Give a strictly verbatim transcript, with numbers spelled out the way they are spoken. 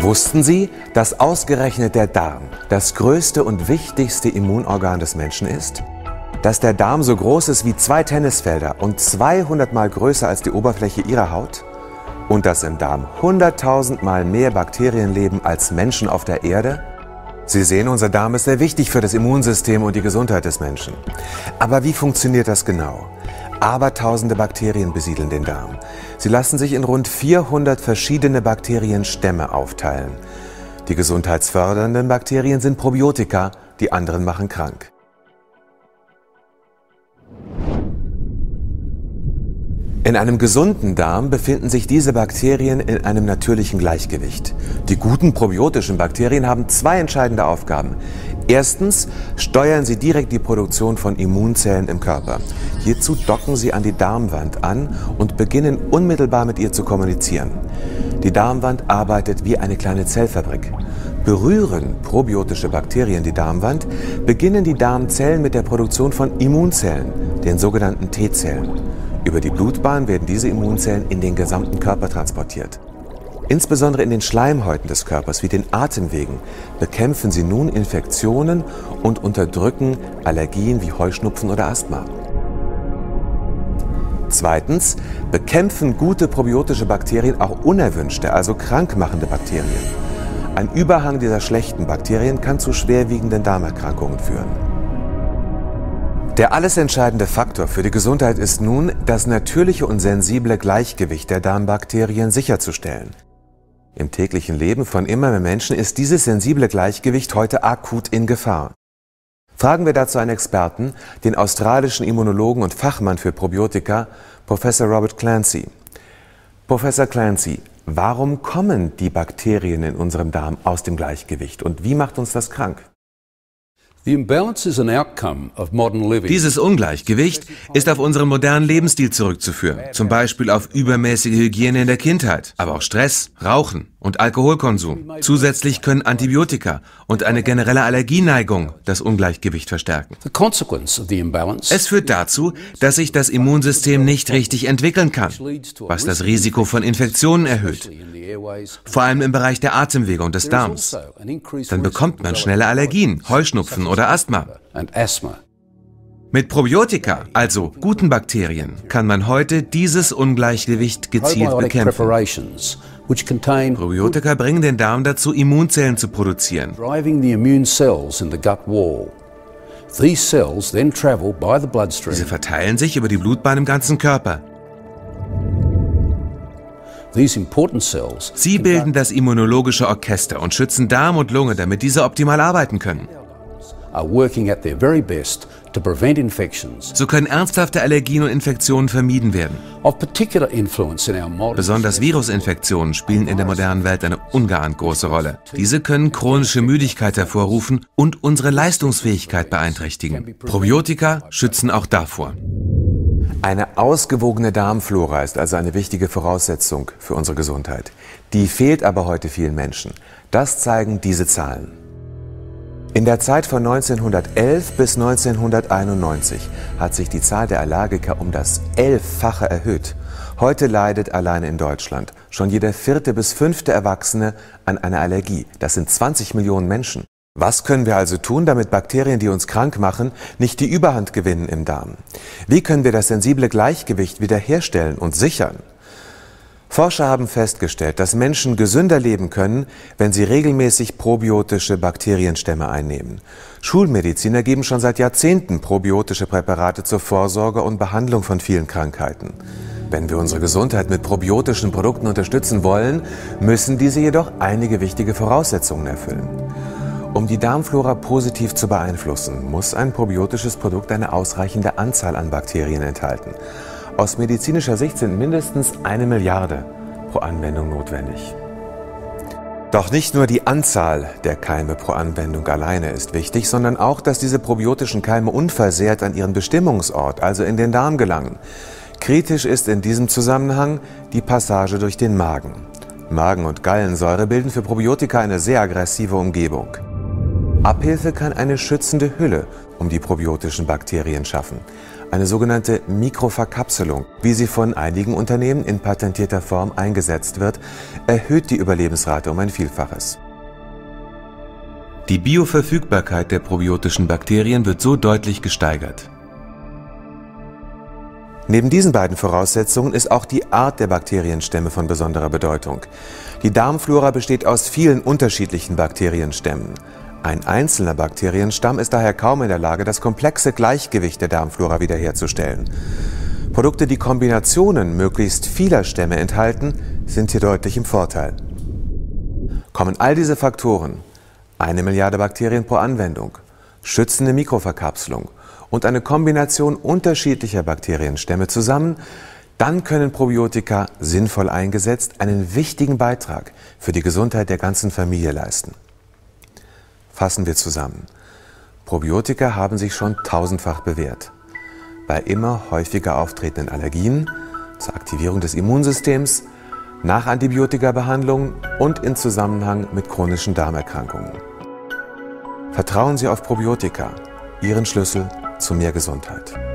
Wussten Sie, dass ausgerechnet der Darm das größte und wichtigste Immunorgan des Menschen ist? Dass der Darm so groß ist wie zwei Tennisfelder und zweihundert Mal größer als die Oberfläche Ihrer Haut? Und dass im Darm hunderttausend Mal mehr Bakterien leben als Menschen auf der Erde? Sie sehen, unser Darm ist sehr wichtig für das Immunsystem und die Gesundheit des Menschen. Aber wie funktioniert das genau? Abertausende Bakterien besiedeln den Darm. Sie lassen sich in rund vierhundert verschiedene Bakterienstämme aufteilen. Die gesundheitsfördernden Bakterien sind Probiotika, die anderen machen krank. In einem gesunden Darm befinden sich diese Bakterien in einem natürlichen Gleichgewicht. Die guten probiotischen Bakterien haben zwei entscheidende Aufgaben. Erstens steuern sie direkt die Produktion von Immunzellen im Körper. Hierzu docken sie an die Darmwand an und beginnen unmittelbar mit ihr zu kommunizieren. Die Darmwand arbeitet wie eine kleine Zellfabrik. Berühren probiotische Bakterien die Darmwand, beginnen die Darmzellen mit der Produktion von Immunzellen, den sogenannten T-Zellen. Über die Blutbahn werden diese Immunzellen in den gesamten Körper transportiert. Insbesondere in den Schleimhäuten des Körpers wie den Atemwegen bekämpfen sie nun Infektionen und unterdrücken Allergien wie Heuschnupfen oder Asthma. Zweitens bekämpfen gute probiotische Bakterien auch unerwünschte, also krankmachende Bakterien. Ein Überhang dieser schlechten Bakterien kann zu schwerwiegenden Darmerkrankungen führen. Der alles entscheidende Faktor für die Gesundheit ist nun, das natürliche und sensible Gleichgewicht der Darmbakterien sicherzustellen. Im täglichen Leben von immer mehr Menschen ist dieses sensible Gleichgewicht heute akut in Gefahr. Fragen wir dazu einen Experten, den australischen Immunologen und Fachmann für Probiotika, Professor Robert Clancy. Professor Clancy, warum kommen die Bakterien in unserem Darm aus dem Gleichgewicht und wie macht uns das krank? Dieses Ungleichgewicht ist auf unseren modernen Lebensstil zurückzuführen, zum Beispiel auf übermäßige Hygiene in der Kindheit, aber auch Stress, Rauchen und Alkoholkonsum. Zusätzlich können Antibiotika und eine generelle Allergieneigung das Ungleichgewicht verstärken. Es führt dazu, dass sich das Immunsystem nicht richtig entwickeln kann, was das Risiko von Infektionen erhöht, vor allem im Bereich der Atemwege und des Darms. Dann bekommt man schnelle Allergien, Heuschnupfen oder Asthma. Mit Probiotika, also guten Bakterien, kann man heute dieses Ungleichgewicht gezielt bekämpfen. Probiotika bringen den Darm dazu, Immunzellen zu produzieren. Diese verteilen sich über die Blutbahn im ganzen Körper. Sie bilden das immunologische Orchester und schützen Darm und Lunge, damit diese optimal arbeiten können. So können ernsthafte Allergien und Infektionen vermieden werden. Besonders Virusinfektionen spielen in der modernen Welt eine ungeahnt große Rolle. Diese können chronische Müdigkeit hervorrufen und unsere Leistungsfähigkeit beeinträchtigen. Probiotika schützen auch davor. Eine ausgewogene Darmflora ist also eine wichtige Voraussetzung für unsere Gesundheit. Die fehlt aber heute vielen Menschen. Das zeigen diese Zahlen. In der Zeit von neunzehnhundertelf bis neunzehnhunderteinundneunzig hat sich die Zahl der Allergiker um das Elffache erhöht. Heute leidet alleine in Deutschland schon jeder vierte bis fünfte Erwachsene an einer Allergie. Das sind zwanzig Millionen Menschen. Was können wir also tun, damit Bakterien, die uns krank machen, nicht die Überhand gewinnen im Darm? Wie können wir das sensible Gleichgewicht wiederherstellen und sichern? Forscher haben festgestellt, dass Menschen gesünder leben können, wenn sie regelmäßig probiotische Bakterienstämme einnehmen. Schulmediziner geben schon seit Jahrzehnten probiotische Präparate zur Vorsorge und Behandlung von vielen Krankheiten. Wenn wir unsere Gesundheit mit probiotischen Produkten unterstützen wollen, müssen diese jedoch einige wichtige Voraussetzungen erfüllen. Um die Darmflora positiv zu beeinflussen, muss ein probiotisches Produkt eine ausreichende Anzahl an Bakterien enthalten. Aus medizinischer Sicht sind mindestens eine Milliarde pro Anwendung notwendig. Doch nicht nur die Anzahl der Keime pro Anwendung alleine ist wichtig, sondern auch, dass diese probiotischen Keime unversehrt an ihren Bestimmungsort, also in den Darm gelangen. Kritisch ist in diesem Zusammenhang die Passage durch den Magen. Magen- und Gallensäure bilden für Probiotika eine sehr aggressive Umgebung. Abhilfe kann eine schützende Hülle um die probiotischen Bakterien schaffen. Eine sogenannte Mikroverkapselung, wie sie von einigen Unternehmen in patentierter Form eingesetzt wird, erhöht die Überlebensrate um ein Vielfaches. Die Bioverfügbarkeit der probiotischen Bakterien wird so deutlich gesteigert. Neben diesen beiden Voraussetzungen ist auch die Art der Bakterienstämme von besonderer Bedeutung. Die Darmflora besteht aus vielen unterschiedlichen Bakterienstämmen. Ein einzelner Bakterienstamm ist daher kaum in der Lage, das komplexe Gleichgewicht der Darmflora wiederherzustellen. Produkte, die Kombinationen möglichst vieler Stämme enthalten, sind hier deutlich im Vorteil. Kommen all diese Faktoren, eine Milliarde Bakterien pro Anwendung, schützende Mikroverkapselung und eine Kombination unterschiedlicher Bakterienstämme zusammen, dann können Probiotika sinnvoll eingesetzt einen wichtigen Beitrag für die Gesundheit der ganzen Familie leisten. Fassen wir zusammen. Probiotika haben sich schon tausendfach bewährt. Bei immer häufiger auftretenden Allergien, zur Aktivierung des Immunsystems, nach Antibiotikabehandlung und in Zusammenhang mit chronischen Darmerkrankungen. Vertrauen Sie auf Probiotika, Ihren Schlüssel zu mehr Gesundheit.